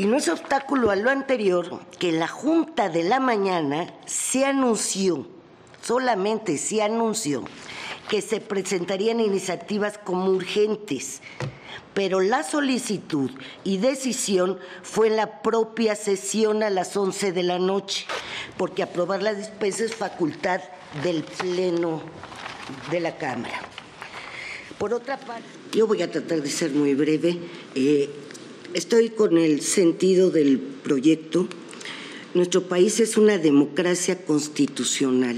Y no es obstáculo a lo anterior que en la Junta de la mañana se anunció, solamente se anunció, que se presentarían iniciativas como urgentes, pero la solicitud y decisión fue en la propia sesión a las 11 de la noche, porque aprobar la dispensa es facultad del Pleno de la Cámara. Por otra parte, yo voy a tratar de ser muy breve. Estoy con el sentido del proyecto. Nuestro país es una democracia constitucional.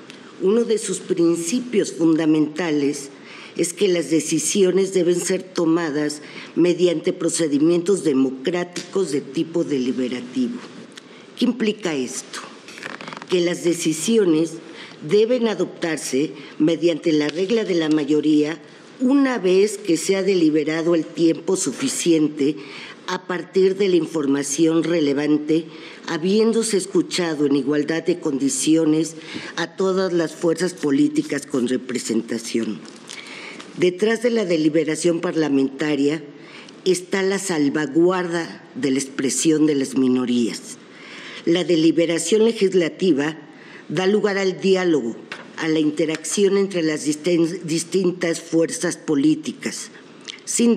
Uno de sus principios fundamentales es que las decisiones deben ser tomadas mediante procedimientos democráticos de tipo deliberativo. ¿Qué implica esto? Que las decisiones deben adoptarse mediante la regla de la mayoría una vez que se ha deliberado el tiempo suficiente a partir de la información relevante, habiéndose escuchado en igualdad de condiciones a todas las fuerzas políticas con representación. Detrás de la deliberación parlamentaria está la salvaguarda de la expresión de las minorías. La deliberación legislativa da lugar al diálogo, a la interacción entre las distintas fuerzas políticas. Sin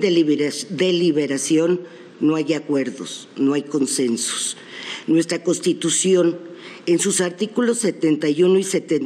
deliberación no hay acuerdos, no hay consensos. Nuestra Constitución, en sus artículos 71 y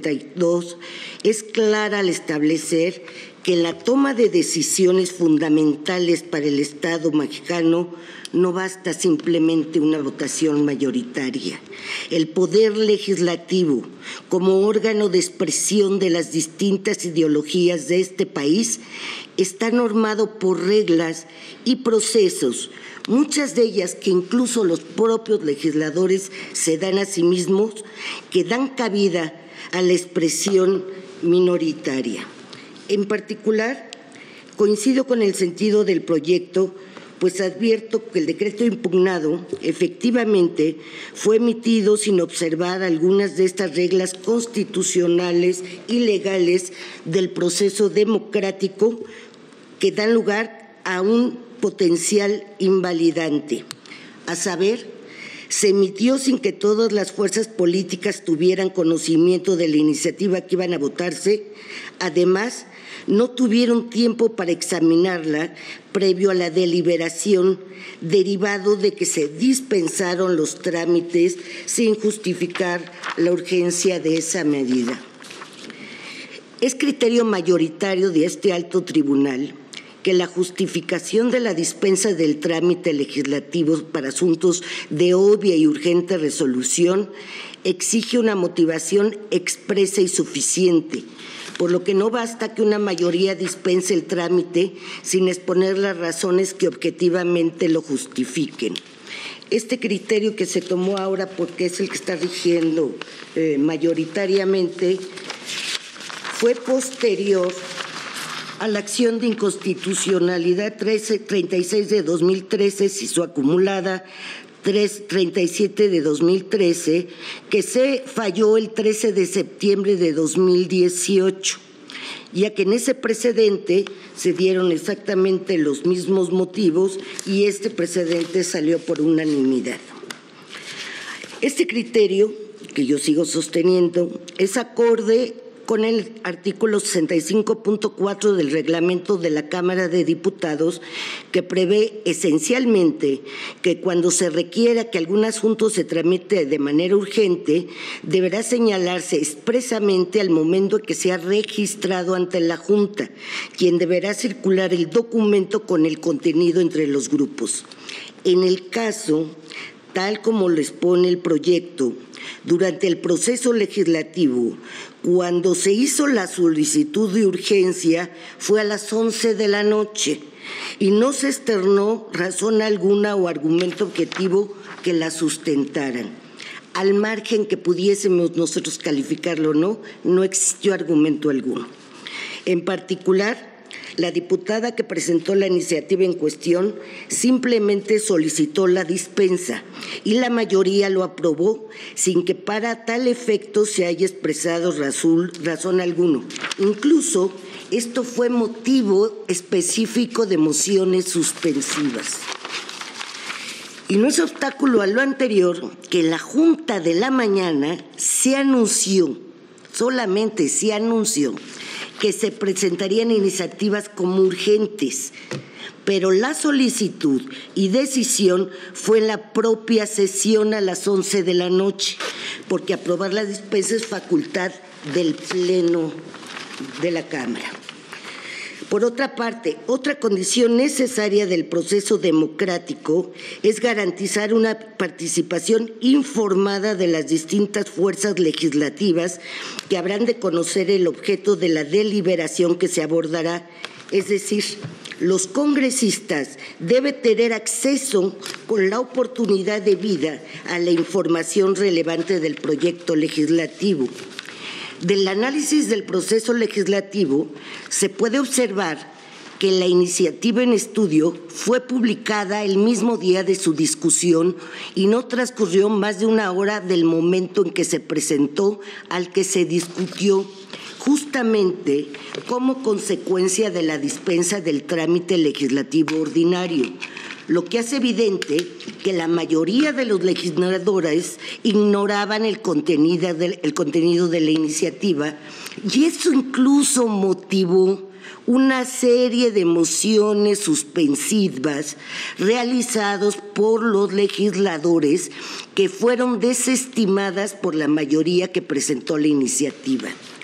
72, es clara al establecer que en la toma de decisiones fundamentales para el Estado mexicano no basta simplemente una votación mayoritaria. El poder legislativo, como órgano de expresión de las distintas ideologías de este país, está normado por reglas y procesos, muchas de ellas que incluso los propios legisladores se dan a sí mismos, que dan cabida a la expresión minoritaria. En particular, coincido con el sentido del proyecto, pues advierto que el decreto impugnado efectivamente fue emitido sin observar algunas de estas reglas constitucionales y legales del proceso democrático que dan lugar a un potencial invalidante. A saber, se emitió sin que todas las fuerzas políticas tuvieran conocimiento de la iniciativa que iban a votarse. Además, no tuvieron tiempo para examinarla previo a la deliberación, derivado de que se dispensaron los trámites sin justificar la urgencia de esa medida. Es criterio mayoritario de este alto tribunal que la justificación de la dispensa del trámite legislativo para asuntos de obvia y urgente resolución exige una motivación expresa y suficiente, por lo que no basta que una mayoría dispense el trámite sin exponer las razones que objetivamente lo justifiquen. Este criterio que se tomó ahora, porque es el que está rigiendo mayoritariamente, fue posterior a la acción de inconstitucionalidad 36 de 2013, y su acumulada 37 de 2013, que se falló el 13 de septiembre de 2018, ya que en ese precedente se dieron exactamente los mismos motivos y este precedente salió por unanimidad. Este criterio, que yo sigo sosteniendo, es acorde con el artículo 65.4 del reglamento de la Cámara de Diputados, que prevé esencialmente que cuando se requiera que algún asunto se tramite de manera urgente, deberá señalarse expresamente al momento que sea registrado ante la Junta, quien deberá circular el documento con el contenido entre los grupos. En el caso, tal como lo expone el proyecto, durante el proceso legislativo, cuando se hizo la solicitud de urgencia, fue a las 11 de la noche y no se externó razón alguna o argumento objetivo que la sustentaran. Al margen que pudiésemos nosotros calificarlo o no, no existió argumento alguno. En particular, la diputada que presentó la iniciativa en cuestión simplemente solicitó la dispensa y la mayoría lo aprobó sin que para tal efecto se haya expresado razón alguno. Incluso esto fue motivo específico de mociones suspensivas. Y no es obstáculo a lo anterior que en la Junta de la mañana se anunció, solamente se anunció, que se presentarían iniciativas como urgentes, pero la solicitud y decisión fue en la propia sesión a las 11 de la noche, porque aprobar la dispensa es facultad del Pleno de la Cámara. Por otra parte, otra condición necesaria del proceso democrático es garantizar una participación informada de las distintas fuerzas legislativas que habrán de conocer el objeto de la deliberación que se abordará, es decir, los congresistas deben tener acceso con la oportunidad debida a la información relevante del proyecto legislativo. Del análisis del proceso legislativo se puede observar que la iniciativa en estudio fue publicada el mismo día de su discusión y no transcurrió más de una hora del momento en que se presentó al que se discutió, justamente como consecuencia de la dispensa del trámite legislativo ordinario, lo que hace evidente que la mayoría de los legisladores ignoraban el contenido de la iniciativa, y eso incluso motivó una serie de mociones suspensivas realizadas por los legisladores que fueron desestimadas por la mayoría que presentó la iniciativa.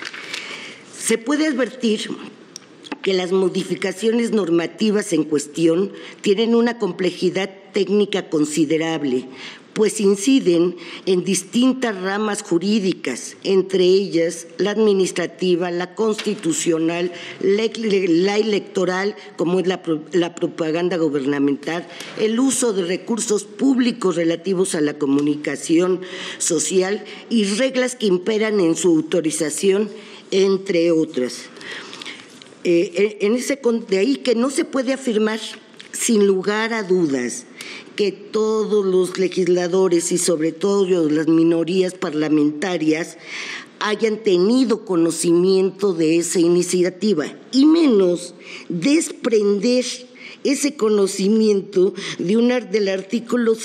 Se puede advertir que las modificaciones normativas en cuestión tienen una complejidad técnica considerable, pues inciden en distintas ramas jurídicas, entre ellas la administrativa, la constitucional, la electoral, como es la propaganda gubernamental, el uso de recursos públicos relativos a la comunicación social y reglas que imperan en su autorización, entre otras. De ahí que no se puede afirmar sin lugar a dudas que todos los legisladores y sobre todo las minorías parlamentarias hayan tenido conocimiento de esa iniciativa, y menos desprender ese conocimiento del artículo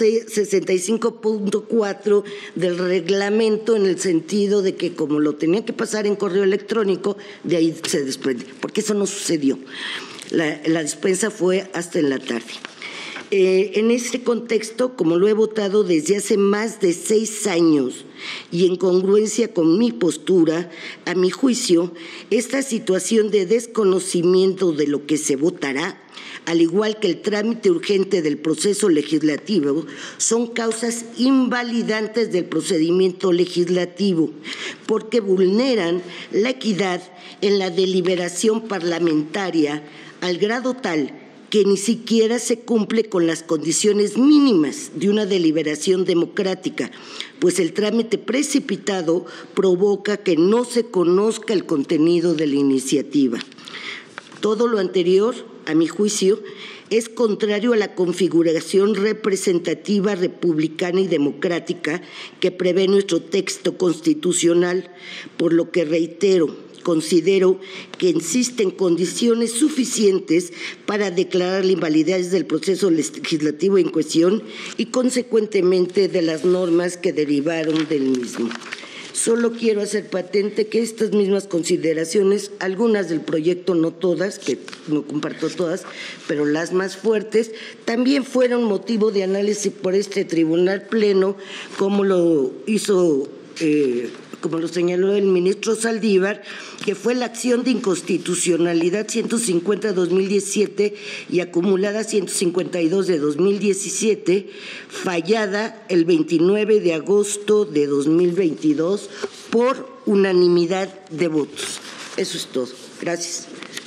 65.4 del reglamento, en el sentido de que como lo tenía que pasar en correo electrónico, de ahí se desprende, porque eso no sucedió. La dispensa fue hasta en la tarde. En este contexto, como lo he votado desde hace más de 6 años y en congruencia con mi postura, a mi juicio, esta situación de desconocimiento de lo que se votará, al igual que el trámite urgente del proceso legislativo, son causas invalidantes del procedimiento legislativo, porque vulneran la equidad en la deliberación parlamentaria al grado tal que ni siquiera se cumple con las condiciones mínimas de una deliberación democrática, pues el trámite precipitado provoca que no se conozca el contenido de la iniciativa. Todo lo anterior, a mi juicio, es contrario a la configuración representativa, republicana y democrática que prevé nuestro texto constitucional, por lo que reitero, considero que existen condiciones suficientes para declarar la invalidez del proceso legislativo en cuestión y, consecuentemente, de las normas que derivaron del mismo. Solo quiero hacer patente que estas mismas consideraciones, algunas del proyecto, no todas, que no comparto todas, pero las más fuertes, también fueron motivo de análisis por este Tribunal Pleno, como lo hizo como lo señaló el ministro Saldívar, que fue la acción de inconstitucionalidad 150/2017 y acumulada 152 de 2017, fallada el 29 de agosto de 2022 por unanimidad de votos. Eso es todo. Gracias.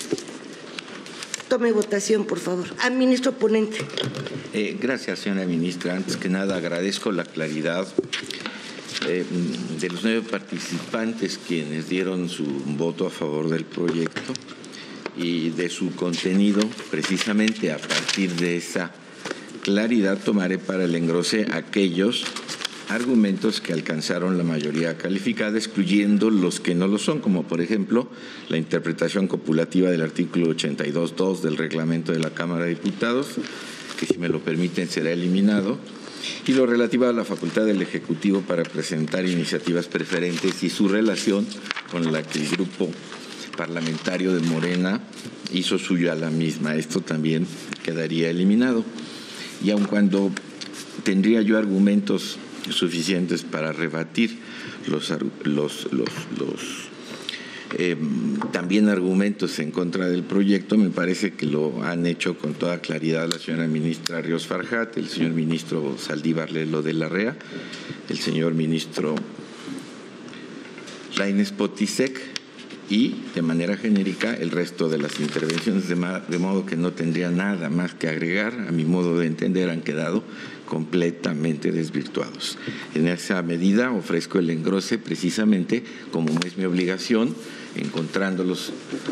Tome votación, por favor. Ministro ponente. Gracias, señora ministra. Antes que nada, agradezco la claridad de los 9 participantes quienes dieron su voto a favor del proyecto y de su contenido. Precisamente a partir de esa claridad tomaré para el engrose aquellos argumentos que alcanzaron la mayoría calificada, excluyendo los que no lo son, como por ejemplo la interpretación copulativa del artículo 82.2 del reglamento de la Cámara de Diputados, que si me lo permiten será eliminado, y lo relativo a la facultad del Ejecutivo para presentar iniciativas preferentes y su relación con la que el grupo parlamentario de Morena hizo suya la misma. Esto también quedaría eliminado. Y aun cuando tendría yo argumentos suficientes para rebatir también argumentos en contra del proyecto, me parece que lo han hecho con toda claridad la señora ministra Ríos Farjat, el señor ministro Saldívar Lelo de la Rea, el señor ministro Lainez Potisek y, de manera genérica, el resto de las intervenciones, de modo que no tendría nada más que agregar. A mi modo de entender, han quedado completamente desvirtuados. En esa medida ofrezco el engrose precisamente como es mi obligación, encontrando los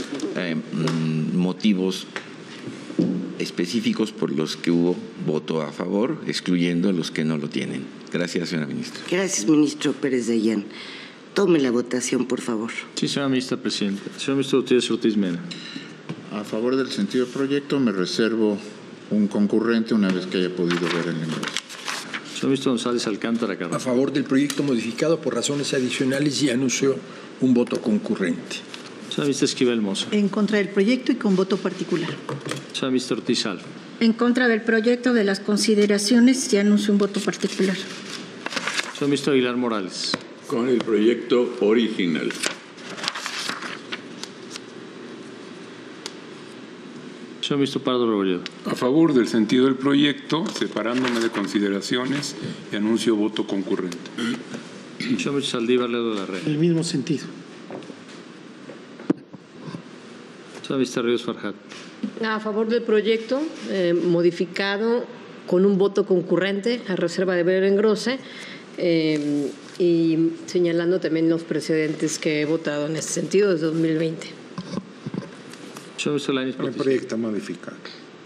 motivos específicos por los que hubo voto a favor, excluyendo los que no lo tienen. Gracias, señora ministra. Gracias, ministro Pérez Dayán. Tome la votación, por favor. Sí, señora ministra presidenta. Señor ministro Gutiérrez Ortiz Mena. A favor del sentido del proyecto, me reservo un concurrente una vez que haya podido ver el engrose. Señor ministro González Alcántara Carranca. A favor del proyecto modificado por razones adicionales y anuncio un voto concurrente. Señora ministra Esquivel Moza. En contra del proyecto y con voto particular. Señora ministra Ortiz Alfa. En contra del proyecto de las consideraciones y anuncio un voto particular. Señor ministro Aguilar Morales. Con el proyecto original. Señor ministro Pardo Rebolledo. A favor del sentido del proyecto, separándome de consideraciones y anuncio voto concurrente. Señor ministro Saldívar Lelo de la Rea. El mismo sentido. Señora ministra Ríos Farjat. A favor del proyecto modificado con un voto concurrente a reserva de ver el engrose y señalando también los precedentes que he votado en ese sentido desde 2020. Señor ministro Lainez El Potisek. proyecto modificado.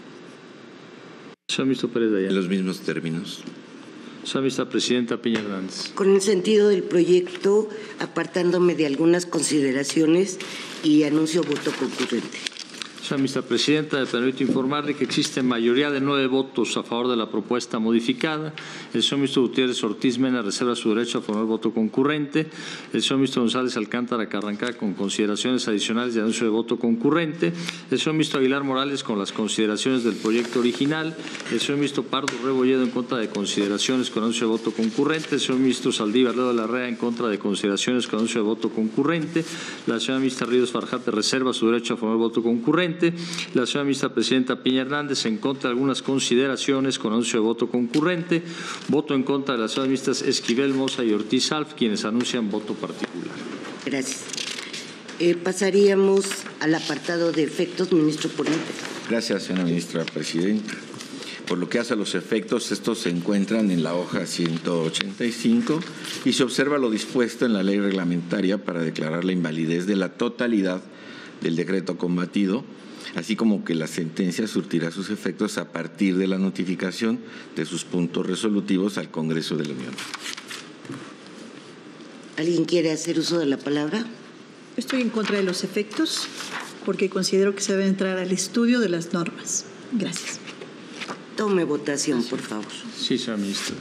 Señor ministro Pérez Dayán. En los mismos términos. Señora ministra presidenta Piña Hernández. Con el sentido del proyecto, apartándome de algunas consideraciones y anuncio voto concurrente. Señora ministra presidenta, me permito informarle que existe mayoría de 9 votos a favor de la propuesta modificada. El señor ministro Gutiérrez Ortiz Mena reserva su derecho a formar voto concurrente. El señor ministro González Alcántara Carranca con consideraciones adicionales de anuncio de voto concurrente. El señor ministro Aguilar Morales con las consideraciones del proyecto original. El señor ministro Pardo Rebolledo en contra de consideraciones con anuncio de voto concurrente. El señor ministro Saldívar Lelo de la Rea en contra de consideraciones con anuncio de voto concurrente. La señora ministra Ríos Farjat reserva su derecho a formar voto concurrente. La señora ministra presidenta Piña Hernández en contra de algunas consideraciones con anuncio de voto concurrente. Voto en contra de las señoras ministras Esquivel, Moza y Ortiz Alf, quienes anuncian voto particular. Gracias. Pasaríamos al apartado de efectos, ministro ponente. Gracias, señora ministra presidenta. Por lo que hace a los efectos, estos se encuentran en la hoja 185 y se observa lo dispuesto en la ley reglamentaria para declarar la invalidez de la totalidad del decreto combatido, así como que la sentencia surtirá sus efectos a partir de la notificación de sus puntos resolutivos al Congreso de la Unión. ¿Alguien quiere hacer uso de la palabra? Estoy en contra de los efectos porque considero que se debe entrar al estudio de las normas. Gracias. Tome votación, por favor. Sí, señora ministra.